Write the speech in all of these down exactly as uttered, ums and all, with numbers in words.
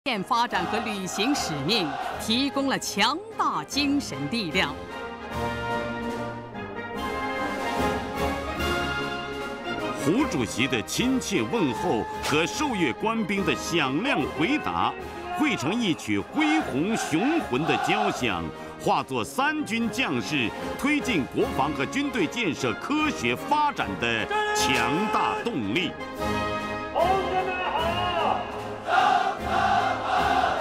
面发展和履行使命提供了强大精神力量。 胡主席的亲切问候和受阅官兵的响亮回答，汇成一曲恢宏雄浑的交响，化作三军将士推进国防和军队建设科学发展的强大动力。 同志们好！ 政客好！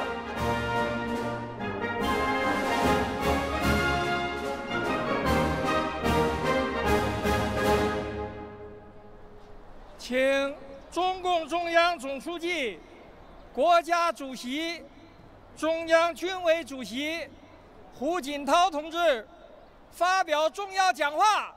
请中共中央总书记、国家主席、中央军委主席胡锦涛同志发表重要讲话。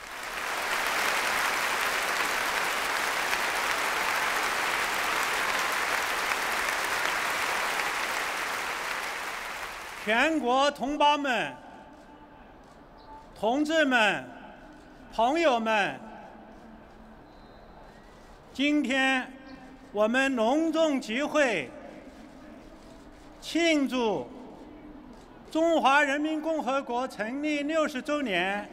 全国同胞们、同志们、朋友们，今天我们隆重集会，庆祝中华人民共和国成立六十周年。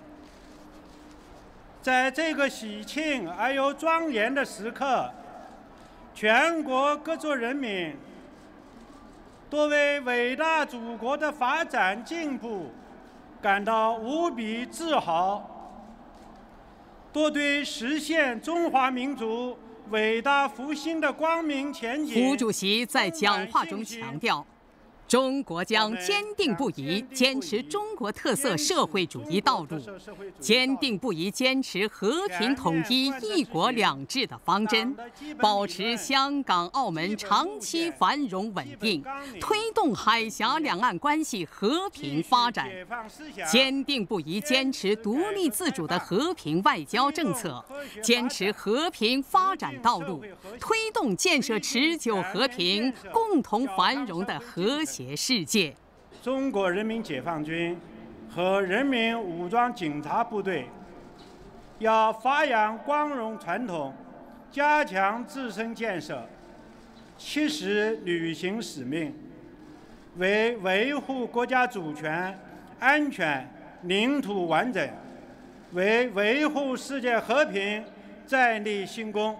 在这个喜庆而又庄严的时刻，全国各族人民都为伟大祖国的发展进步感到无比自豪，都对实现中华民族伟大复兴的光明前景。 胡主席在讲话中强调，中国将坚定不移坚持中国特色社会主义道路，坚定不移坚持和平统一、一国两制的方针，保持香港、澳门长期繁荣稳定，推动海峡两岸关系和平发展，坚定不移坚持独立自主的和平外交政策，坚持和平发展道路，推动建设持久和平、共同繁荣的和谐世界。 中国人民解放军和人民武装警察部队要发扬光荣传统，加强自身建设，切实履行使命，为维护国家主权、安全、领土完整，为维护世界和平再立新功。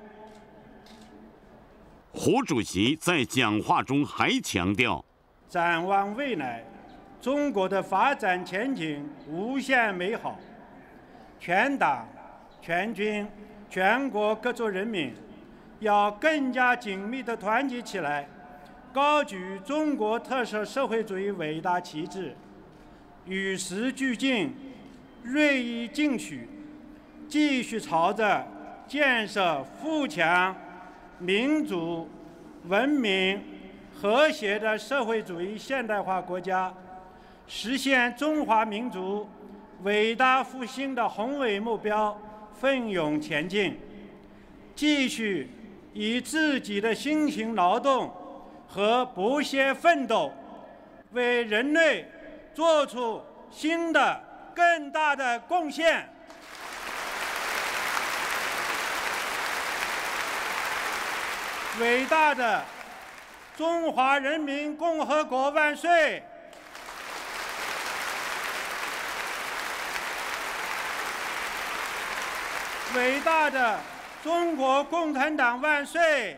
胡主席在讲话中还强调， 展望未来，中国的发展前景无限美好。全党、全军、全国各族人民要更加紧密地团结起来，高举中国特色社会主义伟大旗帜，与时俱进，锐意进取，继续朝着建设富强、民主、文明、和谐的社会主义现代化国家，实现中华民族伟大复兴的宏伟目标奋勇前进，继续以自己的辛勤劳动和不懈奋斗，为人类做出新的更大的贡献。伟大的中华人民共和国万岁！伟大的中国共产党万岁！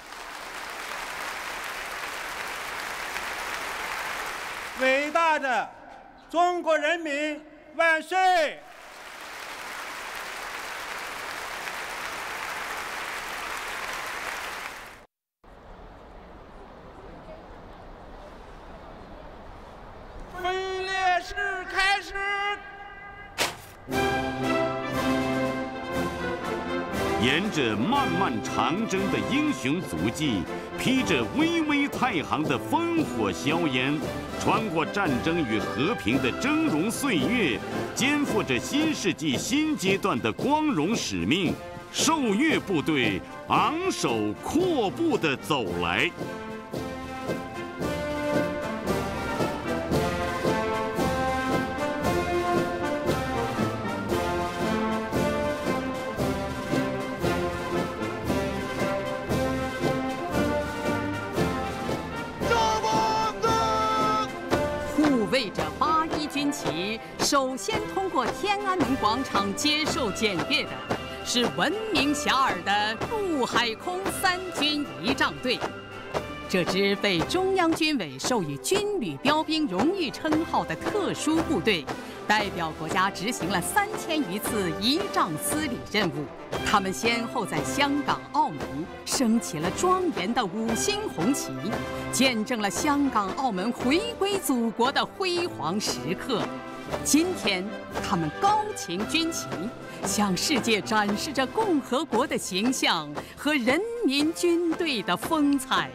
伟大的中国人民万岁！ 分列式开始。 沿着漫漫长征的英雄足迹，披着巍巍太行的烽火硝烟，穿过战争与和平的峥嵘岁月，肩负着新世纪新阶段的光荣使命，受阅部队昂首阔步地走来。 为着八一军旗，首先通过天安门广场接受检阅的是闻名遐迩的陆海空三军仪仗队。这支被中央军委授予军旅标兵荣誉称号的特殊部队，代表国家执行了三千余次仪仗司礼任务。他们先后在香港、澳门升起了庄严的五星红旗，见证了香港、澳门回归祖国的辉煌时刻。今天，他们高擎军旗，向世界展示着共和国的形象和人民军队的风采。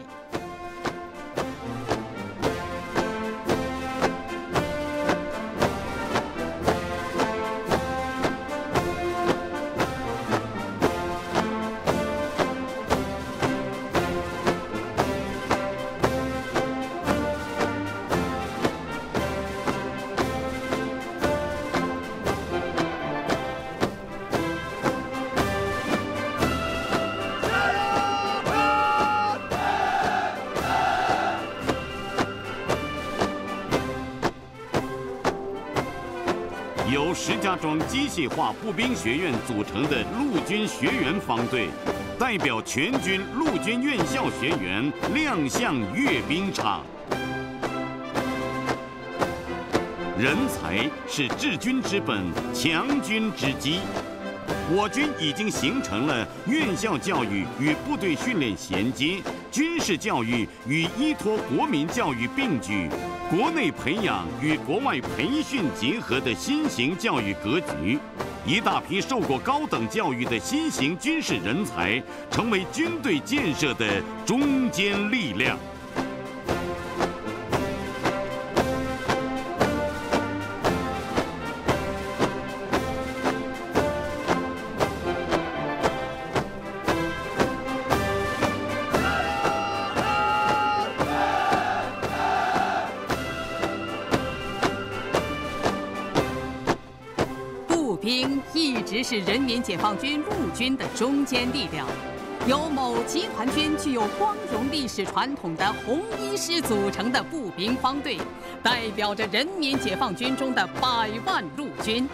由石家庄机械化步兵学院组成的陆军学员方队，代表全军陆军院校学员亮相阅兵场。人才是治军之本，强军之基。我军已经形成了院校教育与部队训练衔接，军事教育与依托国民教育并举，国内培养与国外培训结合的新型教育格局。一大批受过高等教育的新型军事人才，成为军队建设的中坚力量。 兵一直是人民解放军陆军的中坚力量，由某集团军具有光荣历史传统的红一师组成的步兵方队，代表着人民解放军中的百万陆军。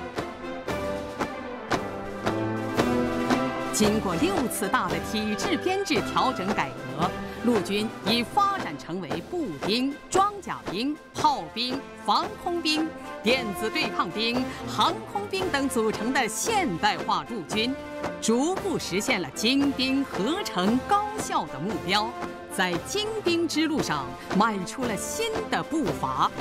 经过六次大的体制编制调整改革，陆军已发展成为步兵、装甲兵、炮兵、防空兵、电子对抗兵、航空兵等组成的现代化陆军，逐步实现了精兵合成高效的目标，在精兵之路上迈出了新的步伐。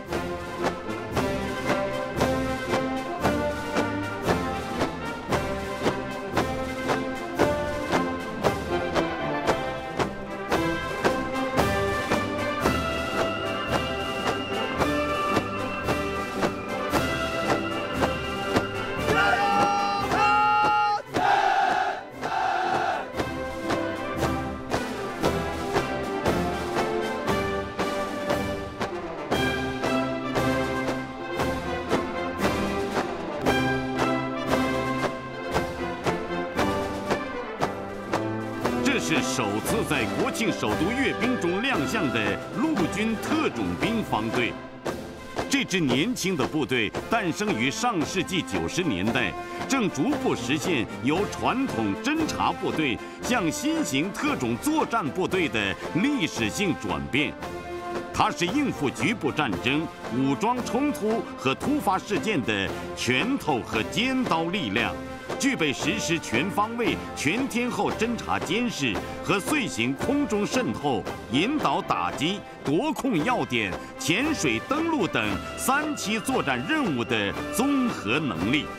是首次在国庆首都阅兵中亮相的陆军特种兵方队。这支年轻的部队诞生于上世纪九十年代，正逐步实现由传统侦察部队向新型特种作战部队的历史性转变。它是应付局部战争、武装冲突和突发事件的拳头和尖刀力量，具备实施全方位、全天候侦察监视和遂行空中渗透、引导打击、夺控要点、潜水登陆等三期作战任务的综合能力。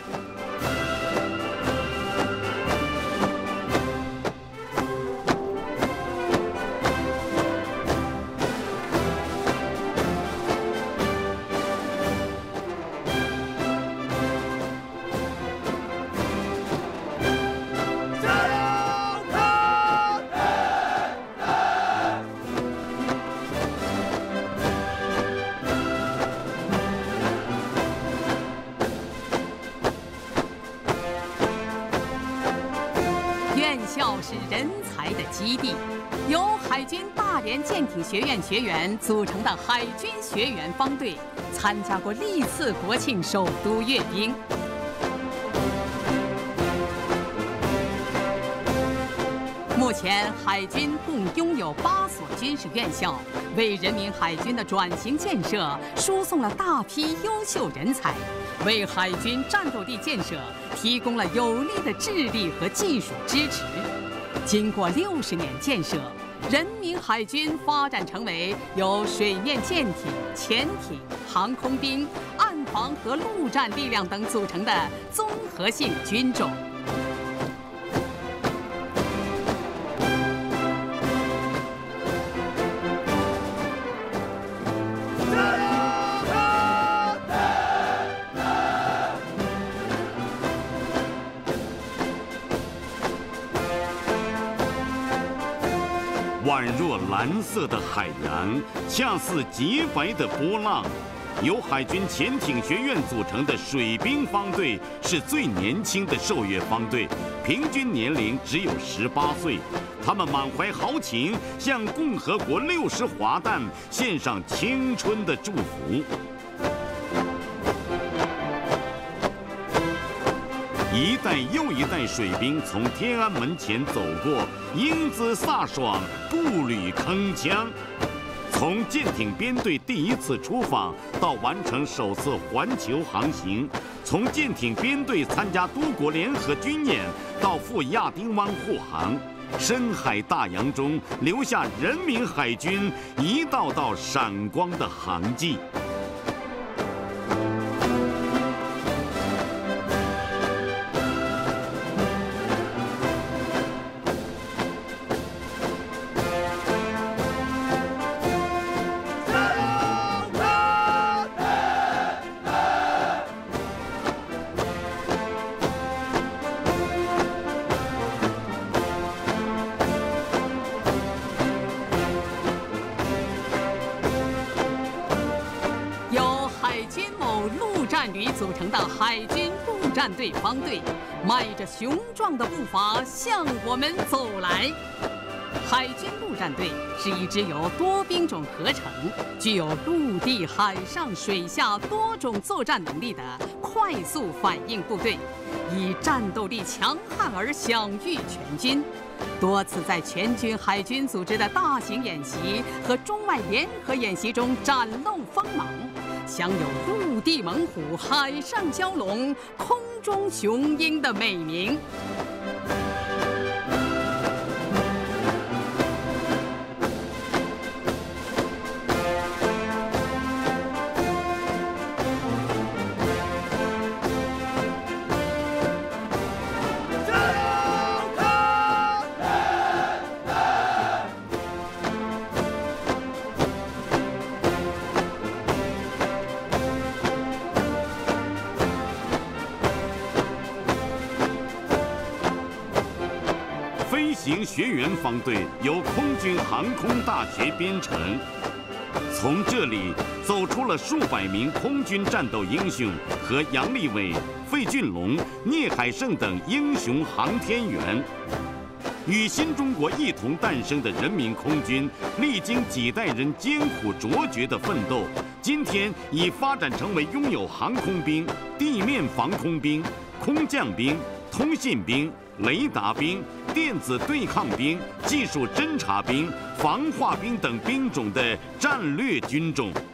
院校是人才的基地，由海军大连舰艇学院学员组成的海军学员方队，参加过历次国庆首都阅兵。目前，海军共拥有八所军事院校，为人民海军的转型建设输送了大批优秀人才，为海军战斗力建设提供了有力的智力和技术支持。经过六十年建设，人民海军发展成为由水面舰艇、潜艇、航空兵、岸防和陆战力量等组成的综合性军种。 宛若蓝色的海洋，恰似洁白的波浪。由海军潜艇学院组成的水兵方队是最年轻的受阅方队，平均年龄只有十八岁。他们满怀豪情，向共和国六十华诞献上青春的祝福。一代又一代水兵从天安门前走过，英姿飒爽，步履铿锵。从舰艇编队第一次出访到完成首次环球航行，从舰艇编队参加多国联合军演到赴亚丁湾护航，深海大洋中留下人民海军一道道闪光的航迹。 旅组成的海军陆战队方队，迈着雄壮的步伐向我们走来。海军陆战队是一支由多兵种合成、具有陆地、海上、水下多种作战能力的快速反应部队，以战斗力强悍而享誉全军。多次在全军海军组织的大型演习和中外联合演习中展露锋芒，享有陆地猛虎、海上蛟龙、空中雄鹰的美名。 飞行学员方队由空军航空大学编成，从这里走出了数百名空军战斗英雄和杨利伟、费俊龙、聂海胜等英雄航天员。与新中国一同诞生的人民空军，历经几代人艰苦卓绝的奋斗，今天已发展成为拥有航空兵、地面防空兵、空降兵、通信兵、雷达兵、电子对抗兵、技术侦察兵、防化兵等兵种的战略军种。